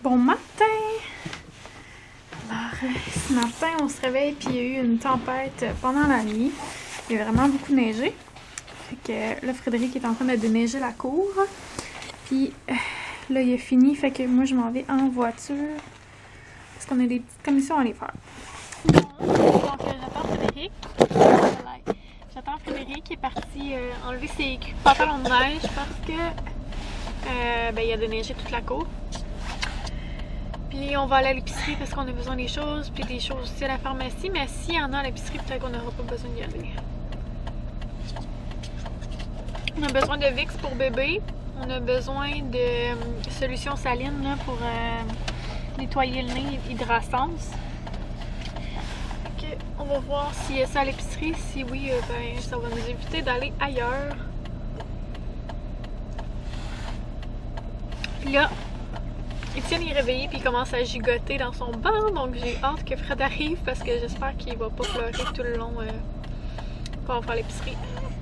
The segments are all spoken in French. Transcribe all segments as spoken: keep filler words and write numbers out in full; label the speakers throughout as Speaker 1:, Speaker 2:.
Speaker 1: Bon matin! Alors, euh, ce matin, on se réveille puis il y a eu une tempête pendant la nuit. Il y a vraiment beaucoup neigé. Fait que là, Frédéric est en train de déneiger la cour. Puis euh, là, il a fini. Fait que moi, je m'en vais en voiture. Parce qu'on a des petites commissions à aller faire. Bon, donc euh, j'attends Frédéric. J'attends Frédéric qui est parti euh, enlever ses pantalons de neige parce que euh, ben, il a déneigé toute la cour. Puis on va aller à l'épicerie parce qu'on a besoin des choses, puis des choses aussi à la pharmacie, mais s'il y en a à l'épicerie, peut-être qu'on n'aura pas besoin d'y aller. On a besoin de Vicks pour bébé, on a besoin de euh, solution saline là, pour euh, nettoyer le nez, Hydrasense. On va voir s'il y a ça à l'épicerie, si oui, euh, ben, ça va nous éviter d'aller ailleurs. Puis là, Étienne est réveillé puis il commence à gigoter dans son banc, donc j'ai hâte que Fred arrive parce que j'espère qu'il va pas pleurer tout le long euh, quand on va faire l'épicerie.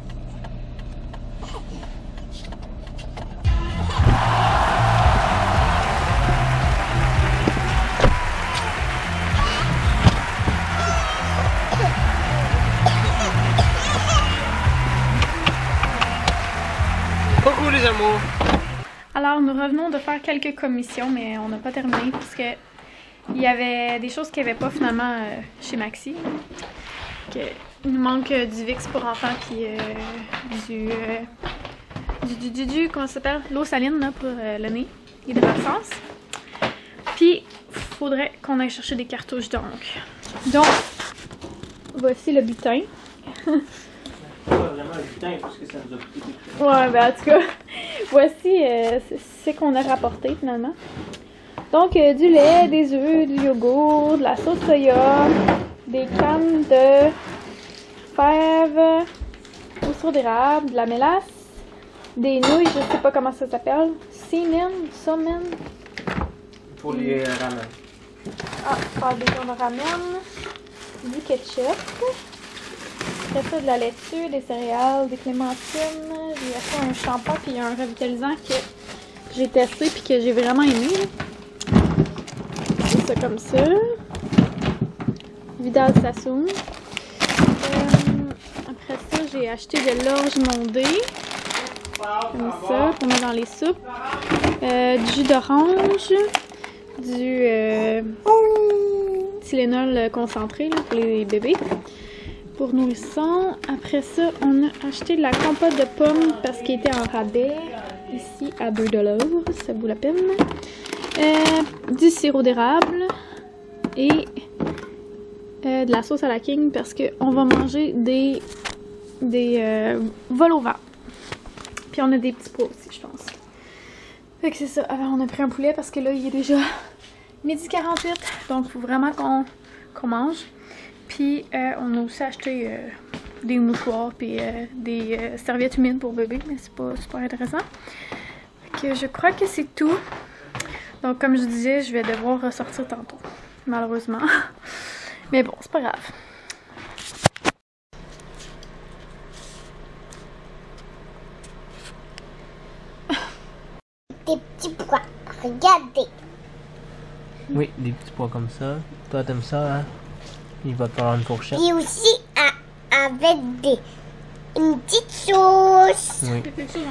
Speaker 2: Coucou les amours!
Speaker 1: Alors, nous revenons de faire quelques commissions, mais on n'a pas terminé parce que il y avait des choses qu'il n'y avait pas finalement euh, chez Maxi. Que, il nous manque euh, du Vicks pour enfants puis euh, du, euh, du, du, du, du, comment ça s'appelle? L'eau saline là, pour euh, le nez, Hydrasense. Puis, il faudrait qu'on aille chercher des cartouches donc. Donc, voici le butin.
Speaker 2: Pas vraiment le butin parce que ça nous a coûté quelque chose.
Speaker 1: Ouais, ben en tout cas, voici euh, ce qu'on a rapporté finalement. Donc, euh, du lait, des œufs, du yogourt, de la sauce soya, des cannes de fèves au sirop d'érable, de la mélasse, des nouilles, je sais pas comment ça s'appelle, semen, somen.
Speaker 2: Pour les euh, ramen.
Speaker 1: Ah, ah, des gens de ramen, du ketchup. Après ça, de la laitue, des céréales, des clémentines. J'ai acheté un shampoing puis un revitalisant que j'ai testé puis que j'ai vraiment aimé. C'est ça comme ça. Vidal Sassoon. Euh, après ça, j'ai acheté de l'orge mondée. Comme ça, pour mettre dans les soupes. Euh, du jus d'orange. Du euh, Tylenol concentré là, pour les bébés. Pour nourrissons. Après ça, on a acheté de la compote de pommes parce qu'il était en rabais. Ici, à deux dollars. Ça vaut la peine. Euh, du sirop d'érable. Et euh, de la sauce à la king parce qu'on va manger des, des euh, vols au vent. Puis on a des petits pois aussi, je pense. Fait que c'est ça. Alors, on a pris un poulet parce que là, il est déjà midi quarante-huit. Donc, il faut vraiment qu'on qu'on mange. Puis euh, on a aussi acheté euh, des mouchoirs puis euh, des euh, serviettes humides pour bébé, mais c'est pas super intéressant. Fait que je crois que c'est tout. Donc comme je disais, je vais devoir ressortir tantôt, malheureusement. Mais bon, c'est pas grave.
Speaker 3: Des petits pois, regardez.
Speaker 2: Oui, des petits pois comme ça. Toi, t'aimes ça, hein? Il va te prendre une fourchette.
Speaker 3: Et aussi à, avec des, une petite sauce.
Speaker 2: Oui.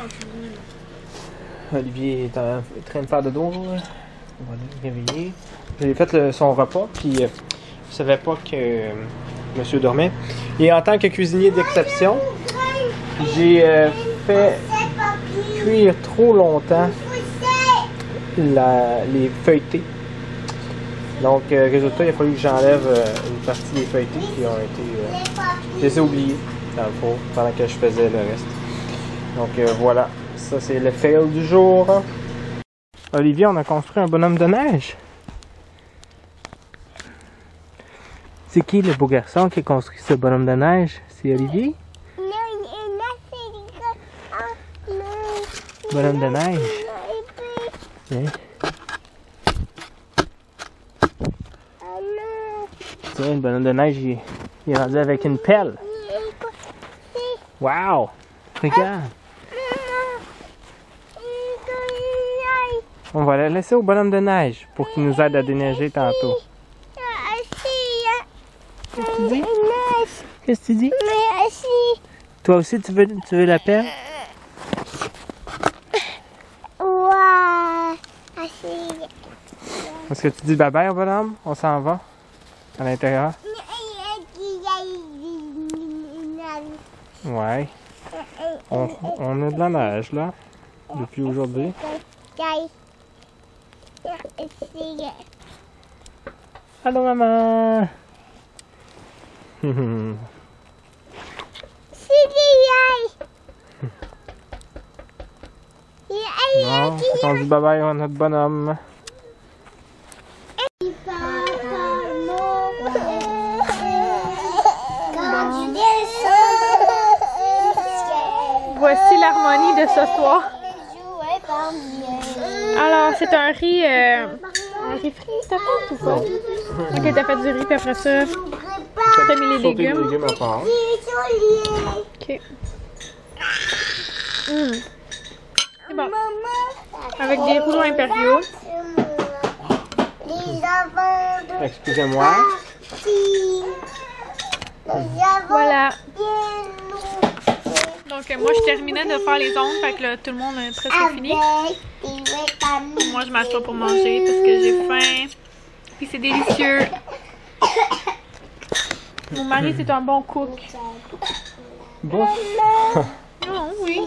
Speaker 2: Olivier est en train de faire de dos. On va le réveiller. J'ai fait le, son repas, puis euh, je savais pas que euh, monsieur dormait. Et en tant que cuisinier d'exception, j'ai euh, fait cuire trop longtemps la, les feuilletés. Donc, euh, résultat, il a fallu que j'enlève euh, une partie des feuilletés qui ont été... Euh, je les ai oubliés, dans le fond, pendant que je faisais le reste. Donc, euh, voilà. Ça, c'est le fail du jour. Olivier, on a construit un bonhomme de neige. C'est qui le beau garçon qui a construit ce bonhomme de neige? C'est Olivier? Bonhomme de neige. Hein? Tiens, le bonhomme de neige, il, il est rendu avec une pelle. Wow! Regarde! On va la laisser au bonhomme de neige pour qu'il nous aide à déneiger tantôt. Qu'est-ce que tu dis? Qu'est-ce que tu dis? Toi aussi, tu veux, tu veux la pelle?
Speaker 3: Ouais.
Speaker 2: Est-ce que tu dis bye-bye au bonhomme? On s'en va à l'intérieur? Ouais. On, on a de la neige, là, depuis aujourd'hui. Allô, maman! Non, on dit bye-bye à notre bonhomme.
Speaker 1: Voici l'harmonie de ce soir. Alors, c'est un riz... Euh, un riz frit, t'as fait ou pas? Ok, t'as fait du riz, puis après ça, t'as mis les légumes.
Speaker 2: Les légumes à part.
Speaker 1: Ok. Mmh. C'est bon. Avec des rouleaux impériaux.
Speaker 2: Excusez-moi.
Speaker 1: Voilà. Donc, euh, moi, je terminais de faire les ongles, fait que là, tout le monde est presque fini. Moi, je m'assois pour manger parce que j'ai faim. Puis c'est délicieux. Mon mari, c'est un bon cook.
Speaker 2: Bon.
Speaker 1: Non, oui.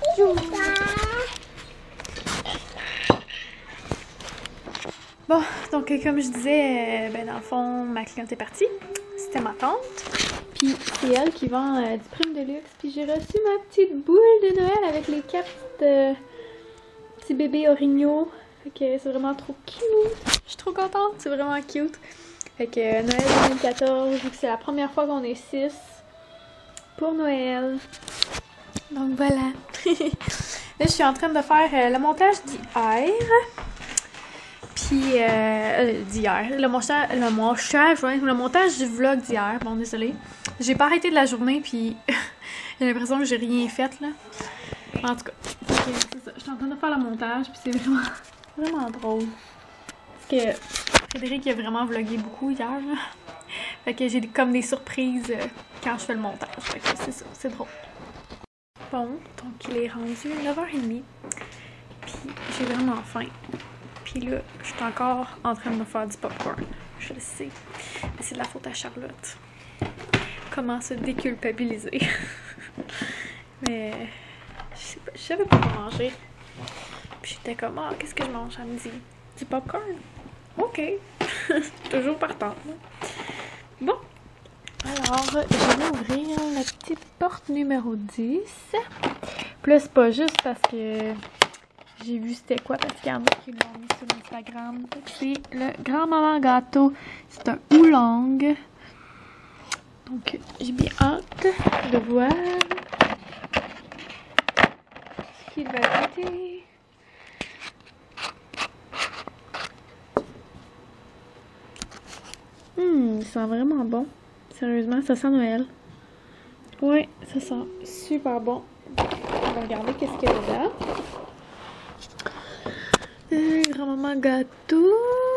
Speaker 1: Bon, donc comme je disais, euh, ben, dans le fond, ma cliente est partie. C'était ma tante. Puis c'est elle qui vend euh, du prime de luxe. Puis j'ai reçu ma petite boule de Noël avec les quatre euh, petits bébés orignaux. Fait que c'est vraiment trop cute. Je suis trop contente, c'est vraiment cute. Fait que euh, Noël deux mille quatorze, vu que c'est la première fois qu'on est six pour Noël. Donc voilà. Là, je suis en train de faire euh, le montage d'hier. Puis, euh, euh, d'hier. Le montage, le montage, ouais, le montage du vlog d'hier. Bon, désolé. J'ai pas arrêté de la journée, puis j'ai l'impression que j'ai rien fait, là. En tout cas, okay, c'est ça. Je suis en train de faire le montage, puis c'est vraiment, vraiment drôle. Parce que Frédéric a vraiment vlogué beaucoup hier, là. Fait que j'ai comme des surprises euh, quand je fais le montage. Fait que c'est ça, c'est drôle. Bon, donc il est rendu neuf heures trente. Puis j'ai vraiment faim. Puis là, je suis encore en train de me faire du popcorn. Je le sais. Mais c'est de la faute à Charlotte. Comment se déculpabiliser. Mais je sais pas, je savais pas quoi manger. Puis j'étais comme, ah, qu'est-ce que je mange à midi? Du popcorn? Ok. Toujours partant. Bon. Alors, je vais ouvrir la petite porte numéro dix. Puis là, c'est pas juste parce que j'ai vu c'était quoi, parce qu'il y en a qui l'ont mis sur Instagram. C'est le grand-maman gâteau. C'est un oolong. Donc, j'ai bien hâte de voir ce qu'il va goûter. Hum, il sent vraiment bon. Sérieusement, ça sent Noël. Ouais, ça sent super bon. On va regarder qu'est-ce qu'il y a dedans. Euh, grand-maman gâteau.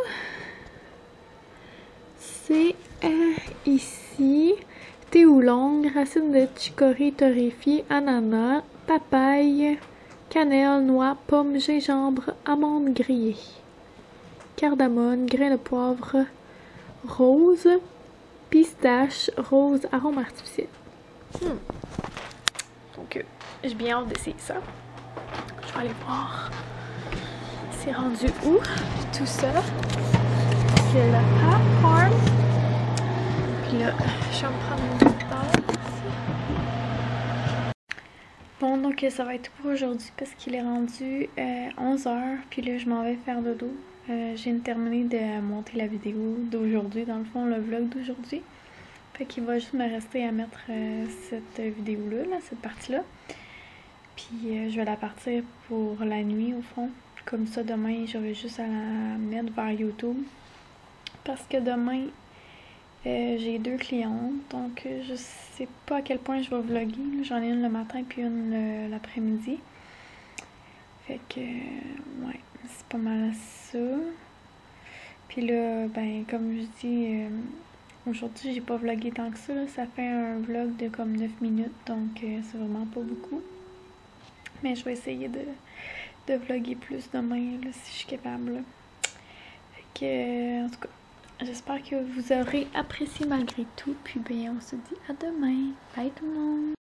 Speaker 1: C'est euh, ici. Thé oolong, racines de chicory torréfiées, ananas, papaye, cannelle, noix, pomme, gingembre, amandes grillées, cardamone, grains de poivre, rose, pistache, rose, arôme artificiel. Hmm. Donc, euh, j'ai bien hâte d'essayer ça. Je vais aller voir. C'est rendu où tout ça? C'est le popcorn. Puis là, je vais me prendre une petite tasse. Bon, donc ça va être tout pour aujourd'hui parce qu'il est rendu euh, onze heures. Puis là, je m'en vais faire dodo. Euh, j'ai terminé de monter la vidéo d'aujourd'hui, dans le fond, le vlog d'aujourd'hui. Fait qu'il va juste me rester à mettre euh, cette vidéo-là, là, cette partie-là. Puis euh, je vais la partir pour la nuit, au fond. Comme ça, demain, j'aurai juste à la mettre vers YouTube. Parce que demain, euh, j'ai deux clientes. Donc, euh, je sais pas à quel point je vais vlogger. J'en ai une le matin puis une l'après-midi. Fait que, ouais, c'est pas mal ça. Puis là, ben, comme je dis, euh, aujourd'hui, j'ai pas vlogué tant que ça, là. Ça fait un vlog de comme neuf minutes, donc euh, c'est vraiment pas beaucoup. Mais je vais essayer de, de vlogger plus demain, là, si je suis capable. Là. Fait que, en tout cas, j'espère que vous aurez apprécié malgré tout. Puis, ben, on se dit à demain. Bye tout le monde!